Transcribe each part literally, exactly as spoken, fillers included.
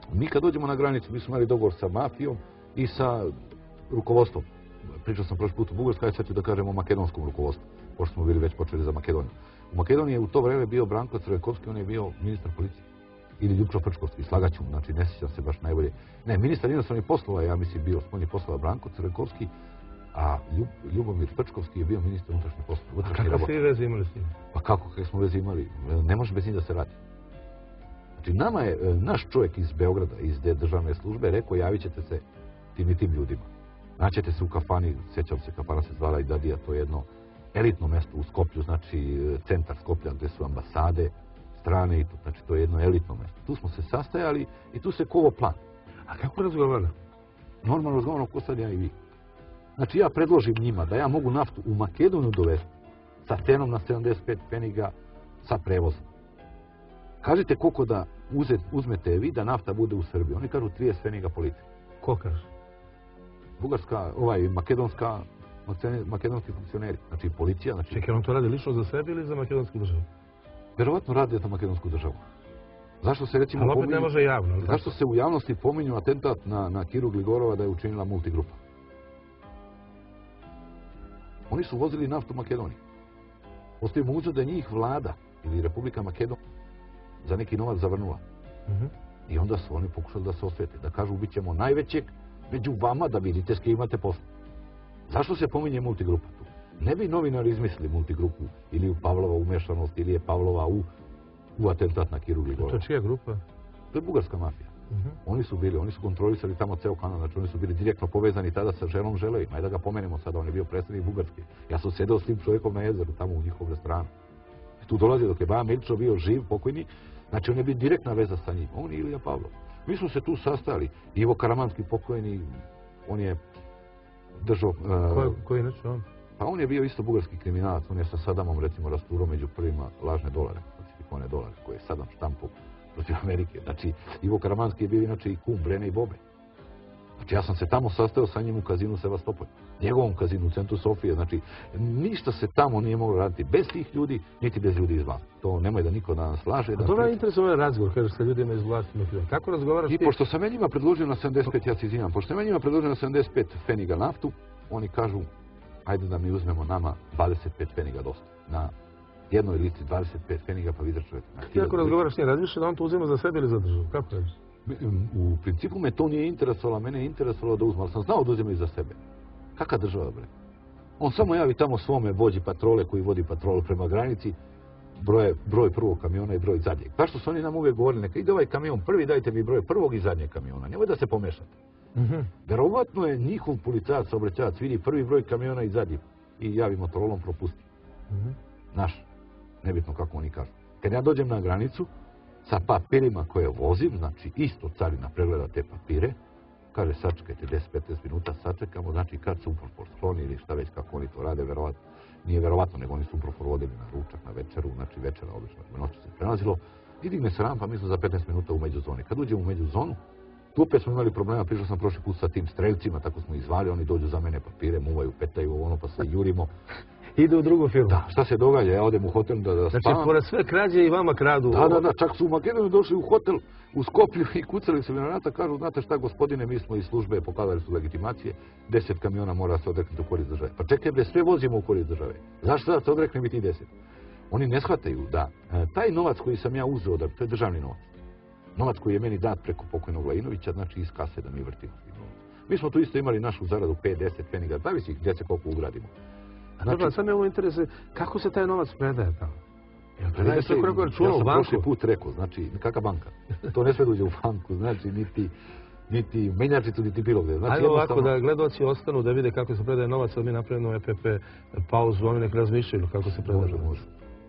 Mi kad dođemo na granicu, mi smo imali dogovor sa mafijom i sa rukovodstvom. Pričao sam prošli put u Bugarskoj, sad ću da kažem o makedonskom rukovodstvu, pošto smo bili već počeli za Makedoniju. U Makedoniji je u to vreme bio Branko Crvenkovski, on je bio ministar policije. Ili Ljupčo Prčkovski, slagaću, znači ne sjećam se baš najbolje. Ne, ministar inostranih poslova, ja mislim, bio spoljnih poslova Branko Crvenkovski, a Ljubomir Prčkovski je bio ministar unutrašnjih poslova. A kako ste vi veze imali s njim? Pa kako, kako smo veze imali? Ne može bez njih da se radi. Znači, nama je naš čovjek iz Beograda, iz državne službe, rekao javit ćete se tim i tim ljudima. Naćete se u kafani, sjećam se, kafana se zvala i Dadija, to je jedno elitno mjesto u Skoplju, znači centar Skoplja gdje su ambasade, strane i to, znači to je jedno elitno mjesto. Tu smo se sastajali i tu se kovo plan. A kako razgovarali? Normalno razgovaramo ko sad ja i vi. Znači ja predložim njima da ja mogu naftu u Makedoniju dovesti sa cenom na sedamdeset pet pfeniga sa prevozom. Kažite koliko da uzmete vi da nafta bude u Srbiji. Oni kažu trideset pfeniga po litri. Ko kaže? Bugarska, ovaj, makedonska, makedonski funkcioneri, znači policija. Znači... Čekaj, on to radi lično za sebe ili za makedonsku državu? Verovatno radi za makedonsku državu. Zašto se recimo ali opet pominju, ne može javno. Zašto se u javnosti pominju atentat na, na Kiru Gligorova da je učinila multigrupa? Oni su vozili naftu u Makedoniji. Postoji mogućnost da je njih vlada ili Republika Makedonija za neki novac zavrnula. Uh-huh. I onda su oni pokušali da se osvete, da kažu bit ćemo najvećeg među vama da vidite s kim imate posla. Zašto se pominje multigrupa tu? Ne bi novinari izmislili multigrupu ili u Pavlova umešanost ili je Pavlova u, u atentat na Kiru Gligorova. To je čija grupa? To je bugarska mafija. Uh-huh. Oni su bili, oni su kontrolisali tamo ceo kanal, znači oni su bili direktno povezani tada sa Želom Želevim. Ajde da ga pomenemo sada, on je bio predstavnik Bugarske. Ja sam sedeo s tim čovjekom na jezeru, tamo u njihovu restoranu. I tu dolazi dok je Baja Milićo bio živ, pokojni, znači on je bio direktna veza sa njim, on i Ilija Pavlov. Mi smo se tu sastali. Ivo Karamanski pokojni, on je držao... Uh, Ko, koji je neče on? Pa on je bio isto bugarski kriminalac, on je sa Sadamom recimo rasturao među prvima lažne dolare, falsifikovane dolare, koje je Sadam štampo protiv Amerike. Znači, Ivo Karamanski je bio inače i kum Brene i Bobe. Znači, ja sam se tamo sastao sa njim u kazinu Sevastopolj. Njegovom kazinu u centru Sofije. Znači, ništa se tamo nije moglo raditi bez tih ljudi, niti bez ljudi iz vlasti. To nemoj da niko da nas laže. A da dobro je interesujem razgovor, kažeš sa ljudima iz vlasti. Kako razgovaraš ti? I pošto sam ja njima predložio na sedamdeset pet, ja se izvinjam, pošto sam ja njima predložio na sedamdeset pet pfeniga naftu, oni kažu, ajde da mi uzmemo nama dvadeset pet pfeniga dosta. Na jednoj listi dvadeset pet pfeniga pa vi izračunate. Kako razgovaraš njih? Razmišljaš da on to uzima za sebe ili za državu? Kako je? U principu me to nije interesovalo, mene je interesovalo da uzme, ali sam znao da uzme i za sebe. Kakva država, bre? On samo javi tamo svome vođi patrole koji vodi patrolu prema granici, broje, broj prvog kamiona i broj zadnjeg. Pa što su oni nam uvijek govorili, neka ide ovaj kamion prvi, dajte mi broj prvog i zadnjeg kamiona. Nemoj da se pomešate. Uh-huh. Verovatno je njihov policajac, obraćajac, vidi prvi broj kamiona i zadnji i javi motorolom propusti. Uh-huh. Naš, nebitno kako oni kažu. Kad ja dođem na granicu, sa papirima koje vozim, znači isto carina pregleda te papire, kaže sačekajte deset do petnaest minuta, sačekamo, znači kad Suprofor skloni ili šta već kako oni to rade, verovatno, nije verovatno, nego oni Suprofor vodili na ručak, na večeru, znači večera obično, noću se prelazilo, i digne se rampa, mi smo za petnaest minuta u međuzoni. Kad uđemo u međuzonu, tu opet smo imali problema, prišao sam prošli put sa tim strelcima, tako smo izvali, oni dođu za mene papire, muvaju, petaju, ono pa se jurimo. Ide u drugu firmu. Da, šta se događa? Ja odem u hotel da, da spavam. Znači, pored sve krađe i vama kradu. Da, da, da, čak su u Makedoniju došli u hotel u Skoplju i kucali se mi na vrata, kažu, znate šta gospodine, mi smo iz službe, pokazali su legitimacije, deset kamiona mora se odreknuti u korist države. Pa čekaj bre, sve vozimo u korist države. Zašto da se odreknem i ti deset? Oni ne shvataju da e, taj novac koji sam ja uzeo, da to je državni novac. Novac koji je meni dat preko pokojnog Lajinovića, znači iz kase da mi vrtimo. Mi smo tu isto imali našu zaradu pet do deset pfeniga, zavisi gdje se koliko ugradimo. Znači, dobro, sad me ovo interesuje, kako se taj novac predaje tamo? Predaje se, ja sam prošli put rekao, znači, kakva banka? To ne sve dođe u banku, znači, niti, niti menjačicu, niti bilo gdje. Znači, ajde ovako da gledaoci ostanu da vide kako se predaje novac, ali mi napravimo E P P pauzu, oni nek razmišljaju kako se predaje može, novac. može.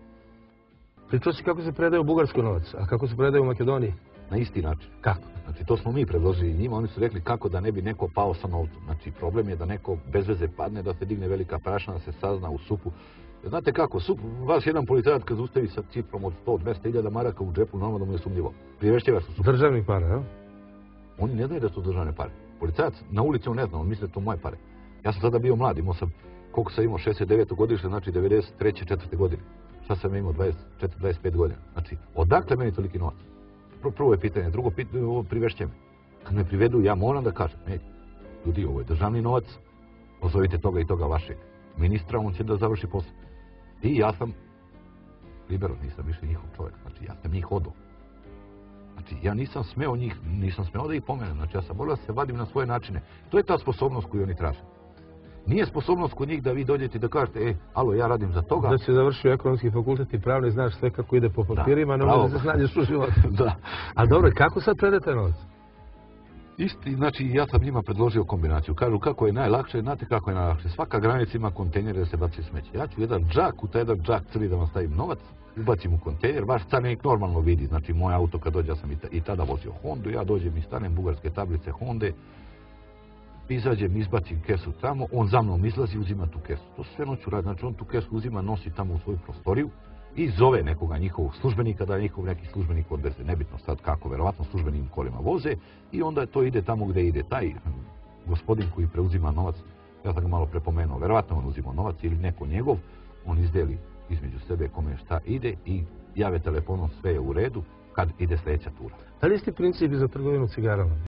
Pričao si kako se predaje u Bugarskoj novac, a kako se predaje u Makedoniji? Na isti način. Kako? Znači, to smo mi predložili njima, oni su rekli kako da ne bi neko pao sa novcem. Znači, problem je da neko bez veze padne, da se digne velika prašna, da se sazna u supu. Znate kako, sup, vas jedan policajac kad ustavi sa cifrom od sto do dvesta hiljada maraka u džepu, normalno da mu je sumnjivo. Privešćeva su sup. Državnih para, ja? Oni ne znaju da su državne pare. Policajac na ulici on ne zna, on misli da to moje pare. Ja sam tada bio mlad, imao sam, koliko sam imao, šezdeset deveto godište, znači devedeset treće četvrte godine. Šta sam imao, dvadeset četiri dvadeset pet godina. Znači, odakle meni toliki novac? prvo je pitanje, drugo pitanje, ovo privešće me. Kad me privedu, ja moram da kažem, ej, ljudi, ovo je državni novac, pozovite toga i toga vašeg ministra, on će da završi posao. I ja sam liberal, nisam više njihov čovjek, znači ja sam njih odao. Znači ja nisam smeo njih, nisam smeo da ih pomenem, znači ja sam morao da se vadim na svoje načine. To je ta sposobnost koju oni traže. Nije sposobnost kod njih da vi dođete i da kažete, e, alo, ja radim za toga. Da si završio ekonomski fakultet i pravni, znaš sve kako ide po papirima, ne možeš da se snađeš u životu. Da. A dobro, kako sad predate novac? Isti, znači ja sam njima predložio kombinaciju. Kažu kako je najlakše, znate kako je najlakše. Svaka granica ima kontejnere da se baci smeće. Ja ću jedan džak, u taj jedan džak crni da vam stavim novac, ubacim u kontejner, vaš carinik normalno vidi. Znači moj auto kad dođe, ja sam i tada vozio Hondu, ja dođem i stanem bugarske tablice Honde, izađem, izbacim kesu tamo, on za mnom izlazi, uzima tu kesu. To sve noću radi, znači on tu kesu uzima, nosi tamo u svoju prostoriju i zove nekoga njihovog službenika, da njihov neki službenik odveze, nebitno sad kako, verovatno službenim kolima voze i onda to ide tamo gde ide. Taj gospodin koji preuzima novac, ja sam ga malo prepomenuo, verovatno on uzima novac ili neko njegov, on izdeli između sebe kome šta ide i jave telefonom sve je u redu kad ide sljedeća tura. Da li isti princip i za trgovinu cigarama?